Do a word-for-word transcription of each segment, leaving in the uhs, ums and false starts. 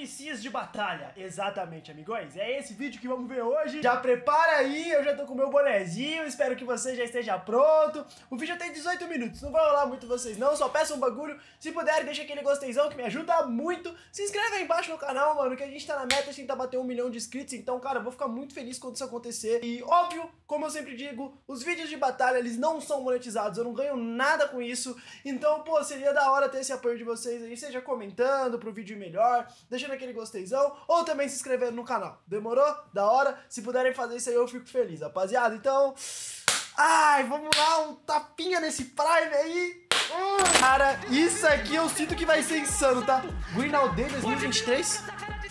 M Cs de batalha. Exatamente, amigões. É esse vídeo que vamos ver hoje. Já prepara aí, eu já tô com o meu bonezinho. Espero que você já esteja pronto. O vídeo tem dezoito minutos, não vai rolar muito vocês não. Só peço um bagulho. Se puder, deixa aquele gostezão que me ajuda muito. Se inscreve aí embaixo no canal, mano, que a gente tá na meta de tentar bater um milhão de inscritos. Então, cara, eu vou ficar muito feliz quando isso acontecer. E, óbvio, como eu sempre digo, os vídeos de batalha, eles não são monetizados. Eu não ganho nada com isso. Então, pô, seria da hora ter esse apoio de vocês aí, seja comentando pro vídeo ir melhor, deixando aquele gostezão, ou também se inscrevendo no canal. Demorou? Da hora? Se puderem fazer isso aí, eu fico feliz, rapaziada. Então, ai, vamos lá, um tapinha nesse Prime aí. Hum, cara, isso aqui eu sinto que vai ser insano, tá? Greenal Day dois mil e vinte e três.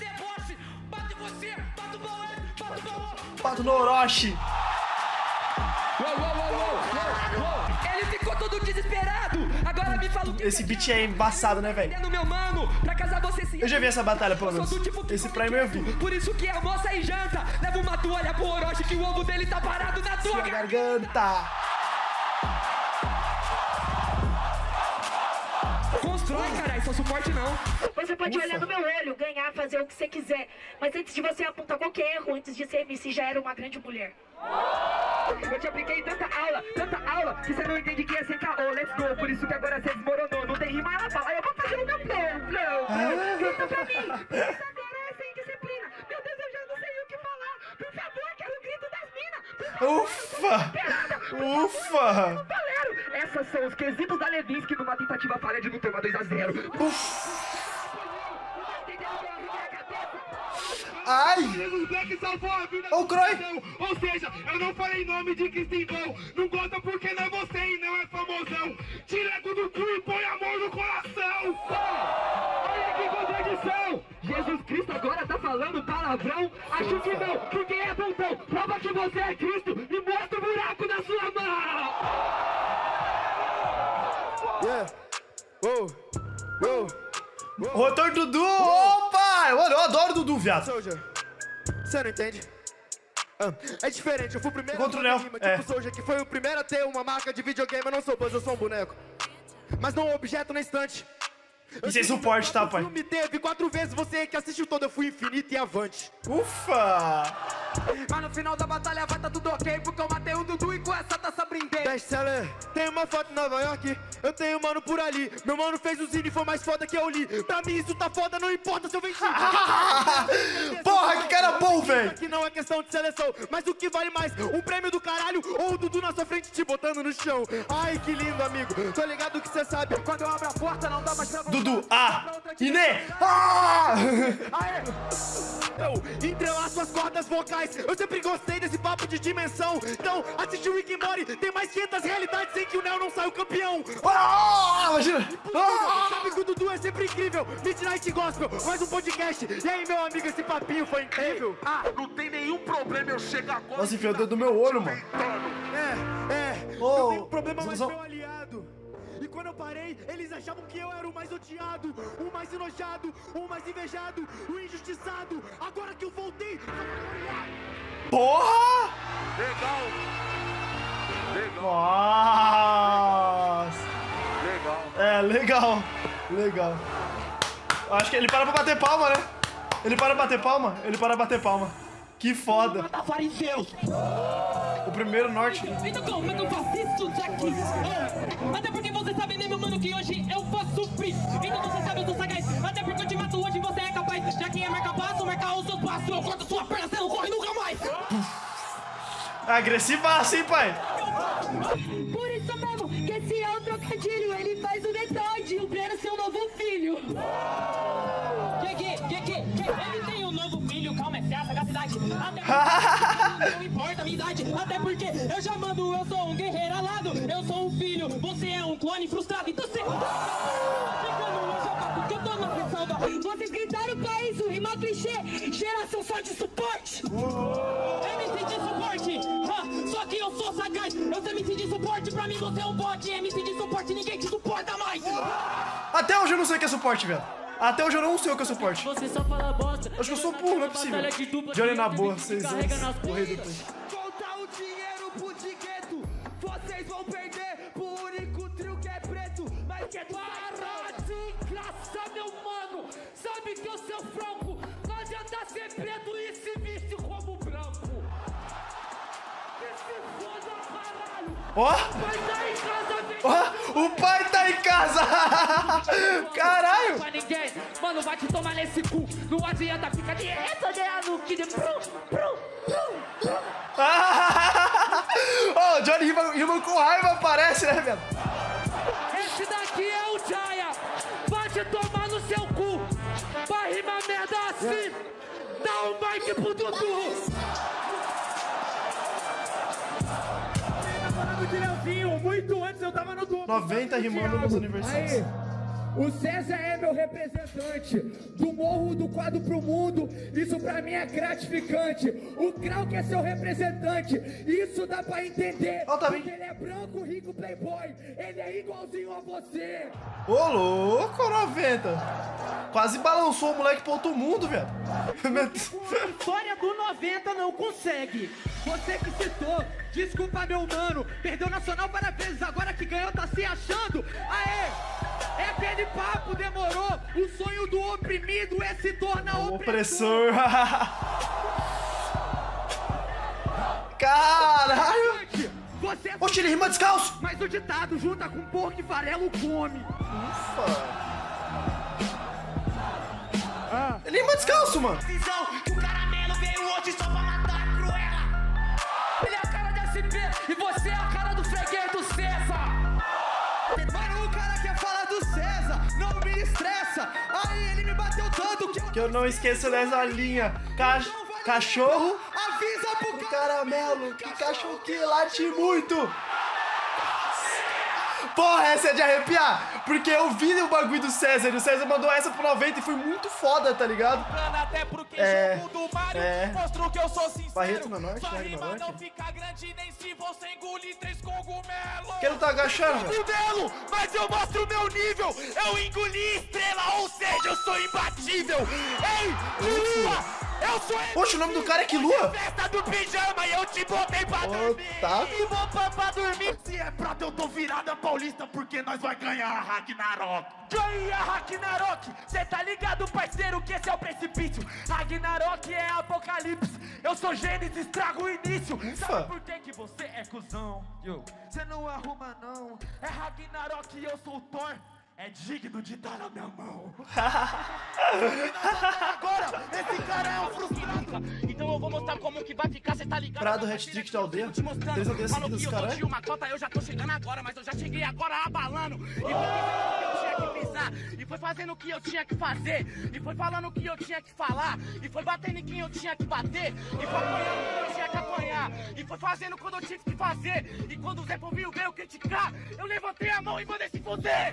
Pato no Orochi. Ele ficou todo desesperado. Agora me fala o que esse beat é embaçado, né, velho? Eu já vi essa batalha, pelo menos. Esse Prime eu vi. Por isso que almoça e janta. Leva uma toalha pro Orochi que o ovo dele tá parado na tua garganta. Constrói, caralho, só suporte não. Você pode Ufa. olhar no meu olho, ganhar, fazer o que você quiser. Mas antes de você apontar qualquer erro, antes de ser M C, já era uma grande mulher. Eu te apliquei tanta aula, tanta aula, que você não entende que é sem caô, let's go. Por isso que agora você desmoronou, não tem rima, ela fala. Eu vou fazer o meu flow, flow, flow. Grita pra mim, isso agora é sem disciplina. Meu Deus, eu já não sei o que falar. Por favor, quero o grito das minas. Ufa! Ufa! Essas são os quesitos da Levinsky numa tentativa falha de não tomar dois a zero. Ai! Ô, Croy! Ou seja, eu não falei nome de Kristen Ball. Não gosta porque não é você e não é famosão. Tira do cu e põe amor no coração. Olha que contradição! Jesus Cristo agora tá falando palavrão? Acho que não, porque é botão. Prova que você é Cristo e mostra o buraco na sua mão! Yeah. Uou. Uou. Rotor Dudu! Opa! Mano, eu adoro Dudu, viado. Soldier, você não entende? Ah, é diferente, eu fui o primeiro Contra a o Neo, rima, é. tipo Soldier, que foi o primeiro a ter uma marca de videogame. Eu não sou Buzz, eu sou um boneco. Mas não um objeto na estante. E sem suporte, tá, pai? Me teve quatro vezes, você que assistiu todo, eu fui infinito e avante. Ufa! Mas no final da batalha vai tá tudo ok, porque eu matei o Dudu e com essa taça brindei. Best seller, tem uma foto em Nova York, eu tenho um mano por ali. Meu mano fez o zine, foi mais foda que eu li. Pra mim isso tá foda, não importa se eu venci. Porra, que cara bom, velho! Aqui não é questão de seleção, mas o que vale mais, um prêmio do caralho ou o Dudu na sua frente te botando no chão? Ai, que lindo, amigo, tô ligado que você sabe. Quando eu abro a porta não dá mais pra... Dudu, ah! Iné! Ah! Aê! Eu entrelaço as cordas vocais. Eu sempre gostei desse papo de dimensão. Então, assistiu Rick and Morty. Tem mais quinhentas realidades sem que o Neo não saiu campeão. Ah! Imagina! Ah! Sabe que o Dudu é sempre incrível. Midnight Gospel, mais um podcast. E aí, meu amigo, esse papinho foi incrível. Ah, não tem nenhum problema eu chegar agora. Nossa, enfiou o dedo no meu olho, mano. É, é. Oh, não tem problema, mas Zuzão. meu aliado. E quando eu parei, eles achavam que eu era o mais odiado, o mais enojado, o mais invejado, o injustiçado. Agora que eu voltei... Porra! Legal. Legal. Nossa! Legal. É, legal. Legal. Acho que ele para pra bater palma, né? Ele para pra bater palma? Ele para pra bater palma. Que foda. Fariseus! O primeiro norte. Então como é que eu faço isso daqui? Ah, até porque você sabe, né, meu mano, que hoje eu posso sofrer. Então você sabe, eu sou sagaz. Até porque eu te mato hoje, você é capaz. Já quem é marca passo, marca os seus passos. Eu corto sua perna, você não corre nunca mais. Agressivaço, hein, pai? Por isso mesmo, que esse é o trocadilho. Ele faz o metade, o Breno seu novo filho. Que que, que que, que? Ele tem um novo filho, calma, é a sagacidade. Até porque não importa a minha idade. Até porque eu já mando, eu sou um guerreiro alado. Eu sou um filho, você é um clone frustrado. Então você... Porque eu tô na pressão da... Vocês gritaram pra isso, rima clichê. Geração só de suporte. M C de suporte, ha, só que eu sou sagaz. Eu sou M C de suporte, pra mim você é um bot. M C de suporte, ninguém te suporta mais. Até hoje eu não sei o que é suporte, velho. Até hoje eu não sei o que é suporte. Você só fala bosta. Acho que eu sou burro, não é possível. Johnny na boa, seis anos. Correr depois. Contar o dinheiro pro Digueto. Vocês vão perder pro único trio que é preto. Mas que é para de classe, meu mano. Só sabe que eu sou franco. Não adianta ser preto e se veste como branco. Que se foda, caralho. Ó! O pai tá em casa, vem. Ó! O pai tá em casa! Caralho! Pra ninguém, mano, vai te tomar nesse cu. Não adianta ficar direto olhando que de prum, prum, prum, prum. Ó, o Johnny rima, rima com raiva, parece, né, velho? Esse daqui é o Jaya. Vai te tomar no seu cu. Vai rimar merda assim. Dá um mic pro Dudu. Muito antes eu tava no do... noventa rimando nos aniversários. Aí, o César é meu representante. Do morro do quadro pro mundo. Isso pra mim é gratificante. O Krau que é seu representante. Isso dá pra entender. Ó, tá bem. Porque ele é branco, rico, playboy. Ele é igualzinho a você. Ô, louco, noventa. Quase balançou o moleque pro outro mundo, velho. História do noventa não consegue. Você que citou, desculpa meu mano. Perdeu o Nacional várias vezes, agora que ganhou tá se achando. Aê, é aquele papo, demorou. O sonho do oprimido é se tornar O opressor. opressor. Caralho. Você é Oxe, ele rima descalço. mas o ditado junta com porco e farelo come. Ufa. Ele rima descalço, mano. Visão que o caramelo veio hoje só pra matar a Cruella. Ele é a cara da S P e você é a cara do freguês do César. Mano, o cara quer falar do César, não me estressa. Aí ele me bateu tanto que eu, Que eu não esqueço dessa linha. Ca cachorro avisa pro e cara. caramelo. Que cachorro que late muito. Porra, essa é de arrepiar. Porque eu vi o bagulho do César. E o César mandou essa pro noventa e foi muito foda, tá ligado? Até porque É, jogo do Mario é. mostrou que eu sou sincero. Barreto na Norte, Sua né, na rima Norte. não fica grande nem se você engolir três cogumelos. Que ele tá agachando, velho. Modelo, mas eu mostro meu nível. Eu engoli estrela, ou seja, eu sou imbatível. Ei, Lua, eu sou... Poxa, o nome do cara é que Lua? Festa do pijama e eu te botei pra Ô, dormir. tá. E vou pra, pra dormir. Se é prata, eu tô virada paulista, porque nós vai ganhar a Ragnarok. Ganha a Ragnarok. Cê tá ligado, parceiro, que esse é o precipício. Ragnarok é apocalipse. Eu sou Gênesis, trago o início. Ufa. Sabe por que que você é cuzão? Yo, cê não arruma não. É Ragnarok e eu sou o Thor. É digno de dar na minha mão. Agora, esse cara é um frustrado. Então eu vou mostrar como que vai ficar, cê tá ligado? Prado, hat-trick da aldeia. Te mostrando. Três aldeias Falou seguidas, que eu caralho. dou uma cota, eu já tô chegando agora, mas eu já cheguei agora abalando. E foi pisando o que eu tinha que pisar. E foi fazendo o que eu tinha que fazer. E foi falando o que eu tinha que falar. E foi batendo em quem eu tinha que bater. E foi apanhando quem eu tinha que apanhar. E foi fazendo quando eu tive que fazer. E quando o Zé Povinho veio criticar, eu levantei a mão e mandei se fuder.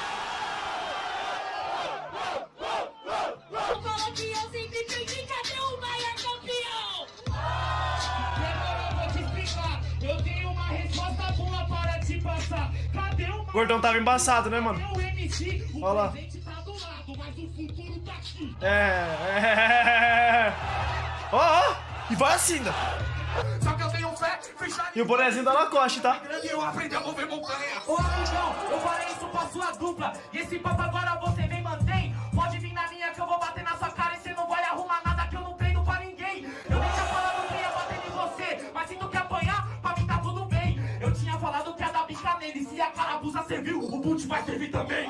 Eu falo que eu sempre fui de cadê o maior campeão? Demorou, vou te explicar. Eu tenho uma resposta boa para te passar. Cadê o O gordão tava embaçado, né, mano? meu M C? O Olha lá. presente tá do lado, mas o futuro tá aqui. É, é. Ó, ó. E vai assim, né? Só que eu tenho fé, fechar E o bonezinho da Lacoste, tá? grande, eu aprendi a mover montanha. Ô amigão, eu falei isso pra sua dupla. E esse papo agora você vem mantém. Pode vir na minha que eu vou bater na sua cara e você não vai arrumar nada que eu não treino pra ninguém. Eu nem tinha falado que ia bater em você, mas se tu quer apanhar, pra mim tá tudo bem. Eu tinha falado que ia dar bica nele, se a carabuça serviu, o boot vai servir também.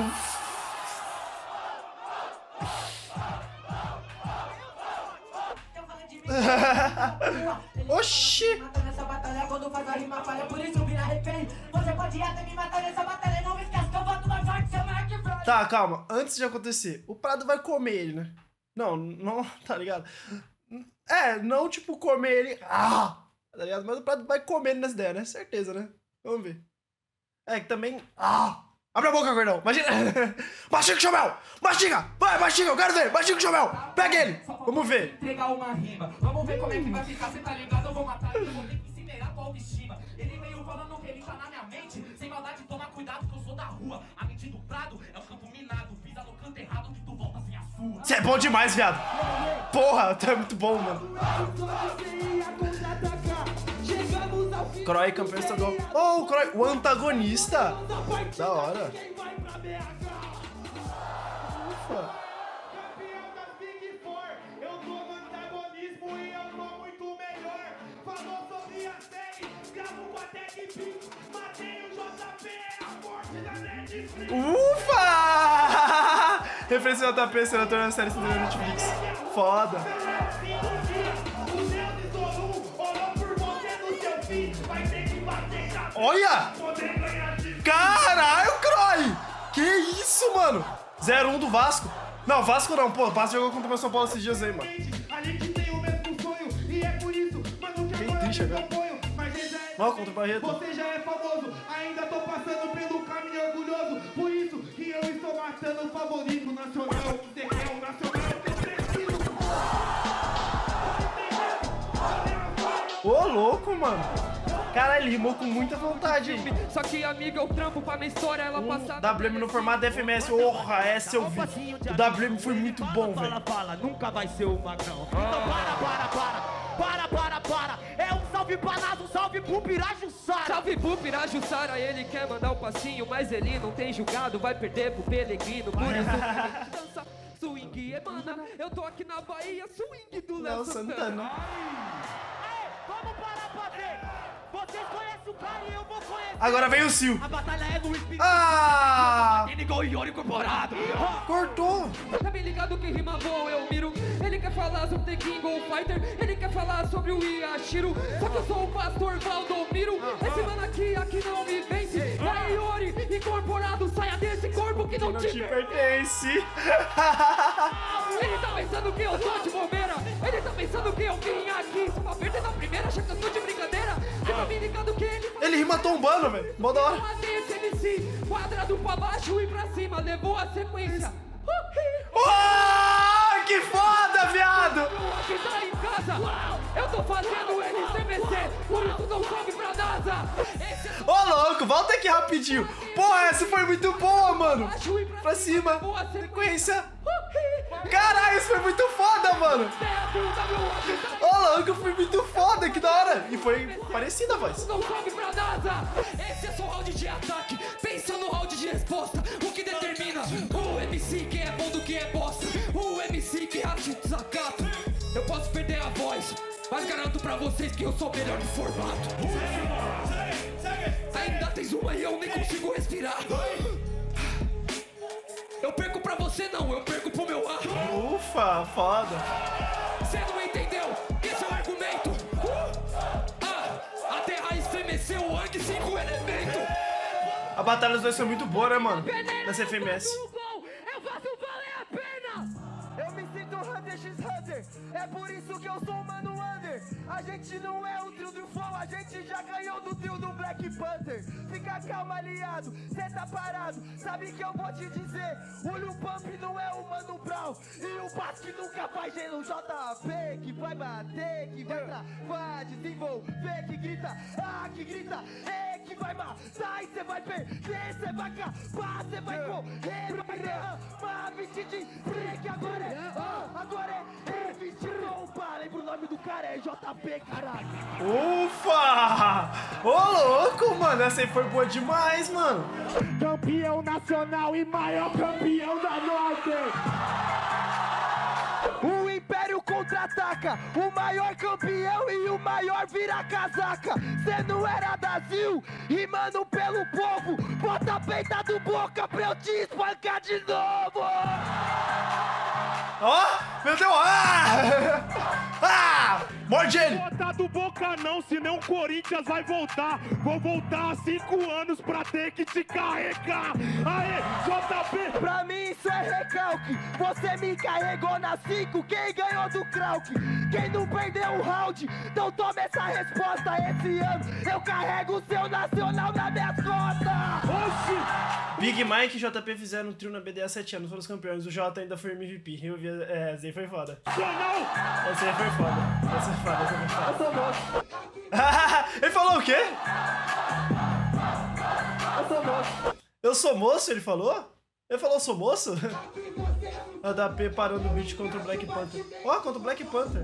Oxi! Mata nessa batalha quando faz a rima falha, por isso vira refém. Você pode até me matar nessa batalha, não esquece que eu boto mais forte, seu Mark Frost. Tá, calma. Antes de acontecer, o Prado vai comer ele, né? Não, não, tá ligado? É, não tipo comer ele. Ah! Tá ligado? Mas o Prado vai comer ele nessa ideia, né? Certeza, né? Vamos ver. É que também. Ah! Abre a boca, gordão! Imagina! Mastiga o Chomel! Mastiga! Vai, mastiga! Eu quero ver! Mastiga o Chomel! Pega ele! Vamos ver! Entregar uma rima, vamos ver como é que vai ficar, cê tá ligado? Eu vou matar ele, eu vou ter que incinerar tua autoestima. Ele veio falando que ele tá na minha mente, sem maldade, toma cuidado que eu sou da rua. A mente do Prado é o campo minado, pisa no canto errado que tu volta sem a sua. Você é bom demais, viado! Porra, tu é muito bom, mano! Croy, campeão estadual. Oh, o Croy, o antagonista! Da hora! Ufa. Ufa! Referência do J P, senador na série da Netflix. Foda. Olha! Caralho, Croy! Que isso, mano? zero um do Vasco. Não, Vasco não, pô. O Vasco jogou contra o São Paulo esses dias aí, mano. A gente tem o mesmo sonho e é por isso, mano, que Bem agora triste, eu né? apoio. Mas ele já é Não, contra o Barreto. Você já é famoso, ainda tô passando pelo caminho orgulhoso. Por isso que eu estou matando o favorito nacional. Você quer o nacional, eu preciso. Ô, louco, mano. Caralho, ele rimou com muita vontade. Só que, amiga, eu trampo pra minha história, ela passar. W M no formato F M S. Orra, essa eu vi. O W M foi muito bom, velho. Fala, fala, nunca vai ser o Magrão. Então para, para, para. Para, para, para. É um salve pra Naso, um salve pro Pirajussara. Salve pro Pirajussara, ele quer mandar um passinho, mas ele não tem julgado, vai perder pro Pelegrino. Por isso, dança swing, é mana. Eu tô aqui na Bahia, swing do Léo Léo Santana. Santana. Aê, vamos parar pra ver. Vocês conhecem o cara e eu vou conhecer. Agora vem o Sil. A batalha é no espírito. Ah! Ele igual o Iori incorporado. Cortou. Tá bem ligado que rima boa eu miro. Ele quer falar sobre The King of Fighter. Ele quer falar sobre o Yashiro. Só que eu sou o pastor Valdomiro. Esse mano aqui, aqui não me vence. Vai Iori, incorporado, saia desse corpo que não, Não te te pertence. pertence. Ele tá pensando que eu tô de bobeira. Ele tá pensando que eu vim aqui só pra perder na primeira, achando que eu tô de brincadeira. Você tá bem ligado que ele faz. Ele rima tombando, velho. Mó da hora. Fazer esse M C, quadrado pra baixo e pra cima, levou a sequência. Oh, que foda, viado. Aqui tá em casa, eu tô fazendo ele estremecer, por isso não sobe pra NASA. Esse é Ô, louco, volta aqui rapidinho. Porra, essa foi muito boa, mano. baixo e Pra cima. levou a sequência. Sequência. Caralho, isso foi muito foda, mano. Ô, louco, foi muito foda, que da hora. E foi parecida a voz. Não sobe pra NASA. Esse é só round de ataque, pensa no round de resposta. O que determina o M C que é bom do que é bosta. O M C que acha desacato. Eu posso perder a voz, mas garanto pra vocês que eu sou o melhor do formato. Ainda tens uma e eu nem consigo respirar. Eu perco pra você não, eu perco pro meu ar. Ufa, foda. Você não entendeu? Esse é o argumento. Uh! Ah, a terra estremeceu, o Ang cinco elementos. A batalha dos dois foi muito boa, né, mano? Nessa F M S. Eu faço valer a pena. Eu me sinto Hunter x Hunter. É por isso que eu sou o Mano Under. A gente não é o trio do Flow, a gente já ganhou do trio do Black Panther. Fica calma, aliado, cê tá parado. Sabe que eu vou te dizer, o Lil Pump não é o Mano Brown. E o Bass que nunca faz gelo, J P que vai bater, que vai travar, desenvolver, que grita, ah, que grita, é que vai matar e cê vai perder, cê vai acabar, cê vai correr, vai derramar, vestir de break, agora é, ah, agora é, é vestir roupa, lembra o nome do cara, é J P, caralho. Ufa! Ô, louco, mano. Essa aí foi boa demais, mano. Campeão nacional e maior campeão da Norte. O Império contra-ataca, o maior campeão e o maior vira-casaca. Cê não era Brasil, rimando pelo povo. Bota a peita do boca pra eu te espancar de novo. Ó, meu Deus. Ah! Ah! Morde ele. Bota do boca não, senão o Corinthians vai voltar. Vou voltar há cinco anos pra ter que te carregar. Aê, J P. Pra mim isso é recalque. Você me carregou na cinco, quem ganhou do Krauk? Quem não perdeu o round, então toma essa resposta. Esse ano eu carrego o seu nacional na minha costas. Oxi. Big Mike e J P fizeram um trio na B D há sete anos, foram os campeões. O J ainda foi M V P. Eu vi, é, essa aí foi foda. Essa aí foi foda. Essa foi foda, essa foi foda. Eu sou moço, Ele falou o quê? eu sou moço. Eu sou moço, ele falou? Ele falou, eu sou moço? A J P parando o beat contra o Black Panther. Ó, oh, contra o Black Panther.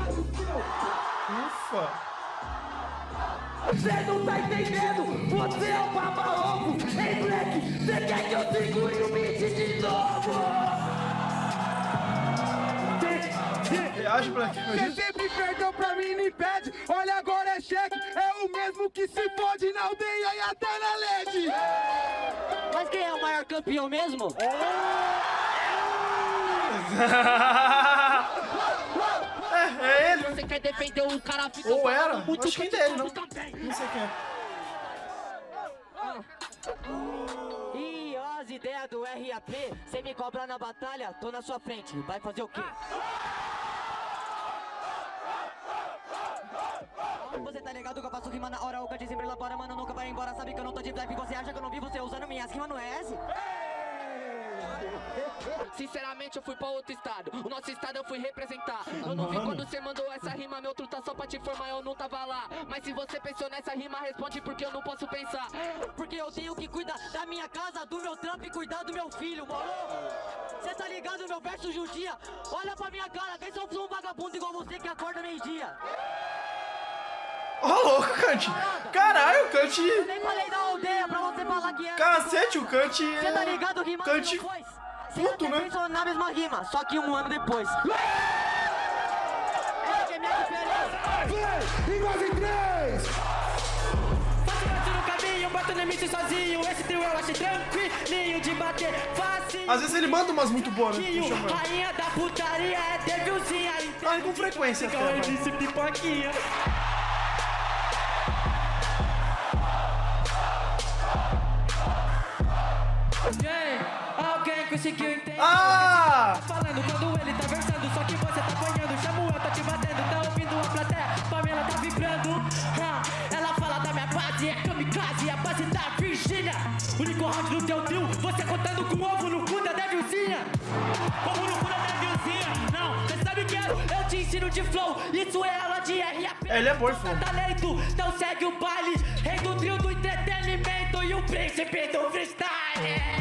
Ufa. Cê não tá entendendo, você é o baba-ovo. Ei, Black, cê quer que eu segure o beat de novo? Reage, Black. Cê sempre perdeu pra mim, me pede. Olha, agora é cheque. É o mesmo que se pode na aldeia e até na L E D. Mas Mas quem é o maior campeão mesmo? É, é ele. Você quer defender o cara fica Ou era? muito Acho que ainda é ele, não. também. Não sei quem é. E ó, as ideias do R A P, cê me cobra na batalha, tô na sua frente, vai fazer o quê? Você tá ligado que eu faço rima na hora, o cante sempre elabora, mano, nunca vai embora, sabe que eu não tô de black, você acha que eu não vi você usando minhas rimas no S? Sinceramente eu fui pra outro estado, o nosso estado eu fui representar. Eu não vi quando você mandou essa rima, meu truta, só pra te informar eu não tava lá. Mas se você pensou nessa rima, responde porque eu não posso pensar. Porque eu tenho que cuidar da minha casa, do meu trampo e cuidar do meu filho, moro? Cê tá ligado, meu verso judia? Olha pra minha cara, vê se eu sou um vagabundo igual você que acorda meio-dia. Ô, louco, Kant. Caralho, o Kant... Eu nem falei da aldeia pra você falar que é... Cacete, o Kant... Cê tá ligado, rima Kant... não foi? Puto, né? Pensou na mesma rima, só que um ano depois. Essa que é minha diferença. Igual em três! Fácil bater no caminho, bato no limite sozinho. Esse trio eu acho tranquilinho de bater fácil. Às vezes ele manda umas muito boas, né? Deixa eu ver. Rainha da putaria é devilzinha. Ah, com frequência até, vai. disse pipoquinha. Alguém conseguiu entender? Ah! Tá falando quando ele tá versando, só que você tá apanhando. Samuel tá te batendo, tá ouvindo a plateia. Pamela tá vibrando. Ah, ela fala da minha base, é kamikaze, a base da Virgínia. Único round do teu trio, você contando com ovo no cu da devilzinha. Ovo no cu da devilzinha. Não, você sabe o que é? Eu te ensino de flow, isso é aula de R A P. Ele é bom em flow. Talento, então segue o baile. Rei do trio do entretenimento e o príncipe do freestyle.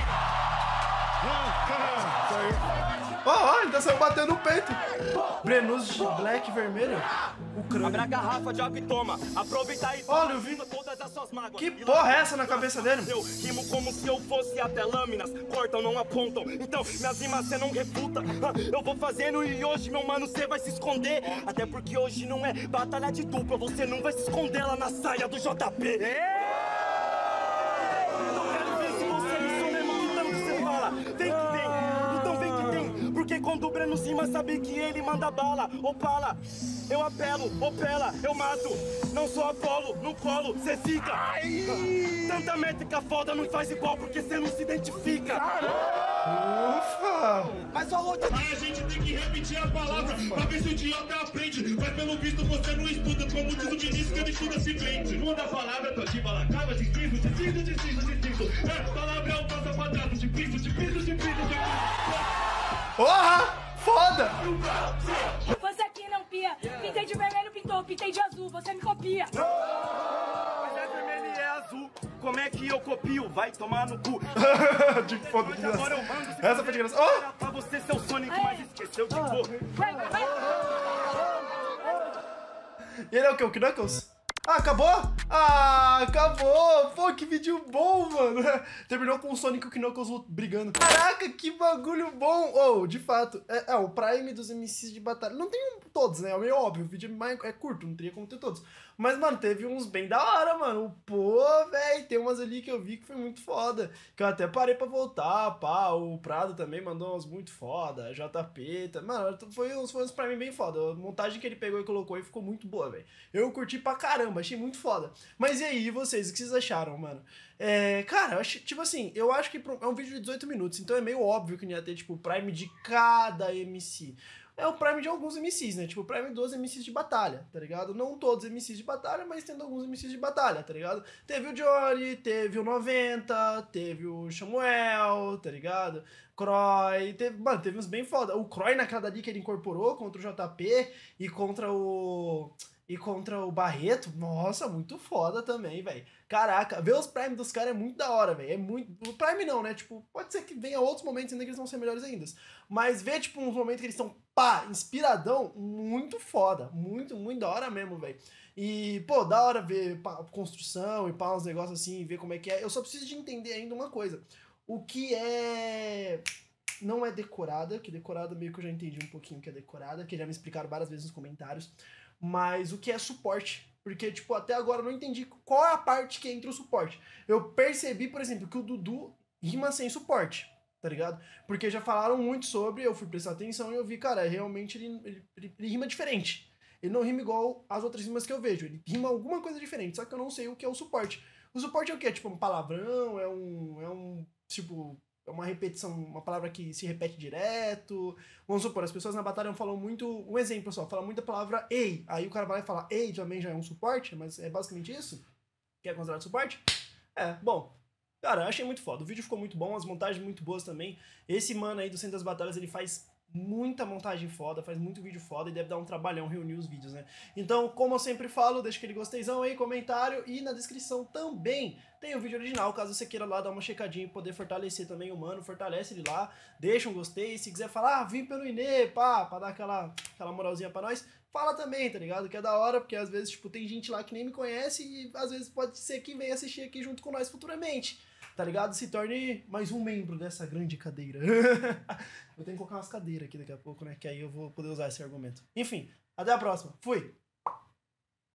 Ó, ó, ele tá saindo batendo no peito. Brenus de black vermelho. O crânio. Abre a garrafa de água e toma. Aproveita e Olha, eu vi. todas as suas mágoas. Que porra é essa na cabeça dele? Eu rimo como se eu fosse até lâminas. Cortam, não apontam. Então, minhas rimas cê não refuta. Ah, eu vou fazendo e hoje, meu mano, cê vai se esconder. Até porque hoje não é batalha de dupla. Você não vai se esconder lá na saia do J P. Não quero ver se você isso mesmo do tanto que cê fala. Vem que vem. Então vem que tem. Porque quando o Breno rima, sabe que ele manda bala. Opala, eu apelo, opela, eu mato. Não sou Apolo, no colo, cê fica. Tanta métrica foda não faz igual porque cê não se identifica. Ufa! Mas só outra. Aí a gente tem que repetir a palavra pra ver se o idiota aprende. Mas pelo visto você não estuda, como diz o Vinícius, que ele estuda simplesmente. Muda a palavra, tô de balacava, de piso, de piso, de piso, de piso. É, palavra é o passa quadrado, de piso, de piso, de piso, de piso. Porra! Foda! Você aqui não pia. Pintei de vermelho, pintou. Pintei de azul, você me copia. Mas é vermelho e é azul. Como é que eu copio? Vai tomar no cu. De foda. Agora eu mando. Essa foi de graça. Oh! Pra você, seu Sonic, mas esqueceu de cor. Vai, vai, vai. E ele é o que? O Knuckles? Ah, acabou? Ah, acabou! Pô, que vídeo bom, mano! Terminou com o Sonic e o Knuckles brigando. Caraca, que bagulho bom! Oh, de fato, é, é o Prime dos M Cs de batalha. Não tem um, todos, né? É meio óbvio, o vídeo é, mais, é curto, não teria como ter todos. Mas, mano, teve uns bem da hora, mano. Pô, velho, tem umas ali que eu vi que foi muito foda. Que eu até parei pra voltar, pá. O Prado também mandou umas muito foda. J P, tá... Mano, foi uns, foi uns Prime bem foda. A montagem que ele pegou e colocou aí ficou muito boa, velho. Eu curti pra caramba, achei muito foda. Mas e aí, vocês, o que vocês acharam, mano? É, cara, eu acho, tipo assim, eu acho que é um vídeo de dezoito minutos, então é meio óbvio que não ia ter, tipo, o Prime de cada M C. É o Prime de alguns M Cs, né? Tipo, o Prime dos M Cs de batalha, tá ligado? Não todos M Cs de batalha, mas tendo alguns M Cs de batalha, tá ligado? Teve o Johnny, teve o noventa, teve o Samuel, tá ligado? Croy, teve, mano, teve uns bem foda. O Croy naquela dali que ele incorporou contra o J P e contra o... E contra o Barreto, nossa, muito foda também, velho. Caraca, ver os Prime dos caras é muito da hora, velho. É muito... O Prime não, né? Tipo, pode ser que venha outros momentos ainda que eles vão ser melhores ainda. Mas ver, tipo, uns momentos que eles estão, pá, inspiradão, muito foda. Muito, muito da hora mesmo, velho. E, pô, da hora ver pá, construção e pá, uns negócios assim, ver como é que é. Eu só preciso de entender ainda uma coisa. O que é... Não é decorada, que decorada meio que eu já entendi um pouquinho que é decorada, que já me explicaram várias vezes nos comentários. Mas o que é suporte? Porque, tipo, até agora eu não entendi qual é a parte que entra o suporte. Eu percebi, por exemplo, que o Dudu rima sem suporte, tá ligado? Porque já falaram muito sobre, eu fui prestar atenção e eu vi, cara, realmente ele, ele, ele, ele rima diferente. Ele não rima igual as outras rimas que eu vejo. Ele rima alguma coisa diferente, só que eu não sei o que é o suporte. O suporte é o quê? Tipo, um palavrão, é um... É um tipo... É uma repetição, uma palavra que se repete direto. Vamos supor, as pessoas na batalha falam muito... Um exemplo só, falam muito a palavra ei. Aí o cara vai falar ei também já é um suporte, mas é basicamente isso? Que é considerado suporte? É, bom... Cara, eu achei muito foda. O vídeo ficou muito bom, as montagens muito boas também. Esse mano aí do Centro das Batalhas, ele faz muita montagem foda, faz muito vídeo foda e deve dar um trabalhão reunir os vídeos, né? Então, como eu sempre falo, deixa aquele gostezão aí, comentário e na descrição também tem o vídeo original, caso você queira lá dar uma checadinha e poder fortalecer também o mano, fortalece ele lá, deixa um gostei, se quiser falar, ah, vim pelo Inê, pá, pra dar aquela, aquela moralzinha pra nós, fala também, tá ligado? Que é da hora, porque às vezes, tipo, tem gente lá que nem me conhece e às vezes pode ser que venha assistir aqui junto com nós futuramente. Tá ligado? Se torne mais um membro dessa grande cadeira. Eu tenho que colocar umas cadeiras aqui daqui a pouco, né? Que aí eu vou poder usar esse argumento. Enfim, até a próxima. Fui!